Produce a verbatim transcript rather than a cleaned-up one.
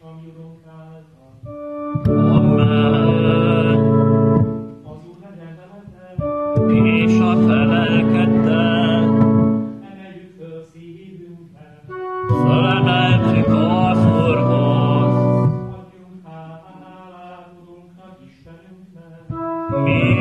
Amen. És a felelkedtel fölemeltük az Úrhoz. Mi